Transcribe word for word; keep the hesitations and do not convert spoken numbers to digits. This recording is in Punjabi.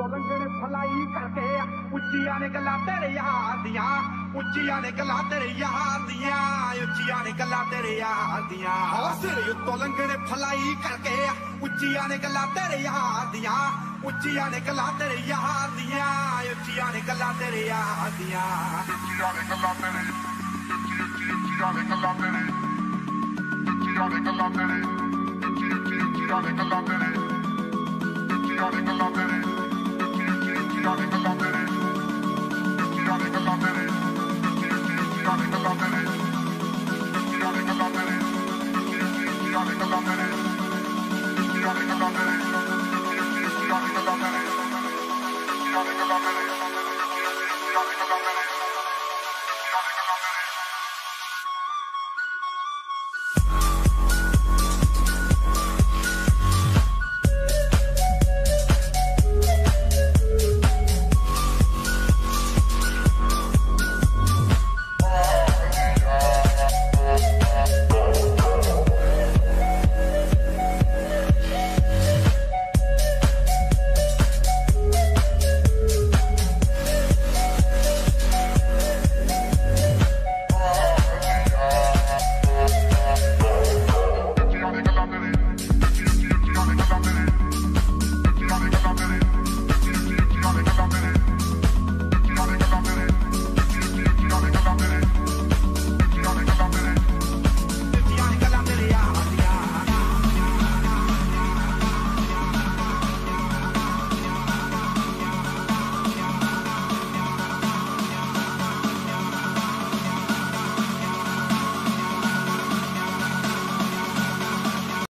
ਉੱਤੋਂ ਲੰਘਣ ਫਲਾਈ ਕਰਕੇ ਉੱਚੀਆਂ ਨੇ ਗੱਲਾਂ ਤੇਰੇ ਯਾਰ ਦੀਆਂ ਉੱਚੀਆਂ ਨੇ ਗੱਲਾਂ ਤੇਰੇ ਯਾਰ ਦੀਆਂ ਉੱਚੀਆਂ ਨੇ ਗੱਲਾਂ ਤੇਰੇ ਯਾਰ ਦੀਆਂ ਹੋ ਸਿਰ ਉੱਤੋਂ ਲੰਘਣ ਫਲਾਈ ਕਰਕੇ ਉੱਚੀਆਂ ਨੇ ਗੱਲਾਂ ਤੇਰੇ ਯਾਰ ਦੀਆਂ ਉੱਚੀਆਂ ਨੇ ਗੱਲਾਂ ਤੇਰੇ ਯਾਰ ਦੀਆਂ ਉੱਚੀਆਂ ਨੇ ਗੱਲਾਂ ਤੇਰੇ ਯਾਰ ਦੀਆਂ ਉੱਚੀਆਂ ਨੇ ਗੱਲਾਂ ਤੇਰੇ ਉੱਚੀ ਉੱਚੀ ਉੱਚੀਆਂ ਨੇ ਗੱਲਾਂ ਤੇਰੇ ਉੱਚੀਆਂ ਨੇ ਗੱਲਾਂ ਤੇਰੇ ਉੱਚੀ ਉੱਚੀ ਉੱਚੀਆਂ ਨੇ ਗੱਲਾਂ ਤੇਰੇ ਉੱਚੀਆਂ ਨੇ ਗੱਲਾਂ ਤੇਰੇ ਉੱਚੀ ਉੱਚੀ ਉੱਚੀਆਂ ਨੇ ਗੱਲਾਂ ਤੇਰੇ ਉੱਚੀਆਂ ਨੇ ਗੱਲਾਂ ਤੇਰੇ ਉੱਚੀ ਉੱਚੀ ਉੱਚੀਆਂ ਨੇ ਗੱਲਾਂ ਤੇਰੇ ਉੱਚੀਆਂ ਨੇ ਗੱਲਾਂ ਤੇਰੇ ਉੱਚੀ ਉੱਚੀ ਉੱਚੀਆਂ ਨੇ ਗੱਲਾਂ ਤੇਰੇ ਉੱਚੀਆਂ ਨੇ ਗੱਲਾਂ ਤੇਰੇ ਉੱਚੀ ਉੱਚੀ ਉੱਚੀਆਂ ਨੇ ਗੱਲਾਂ ਤੇਰੇ ਉੱਚੀਆਂ ਨੇ ਗੱਲਾਂ ਤੇਰੇ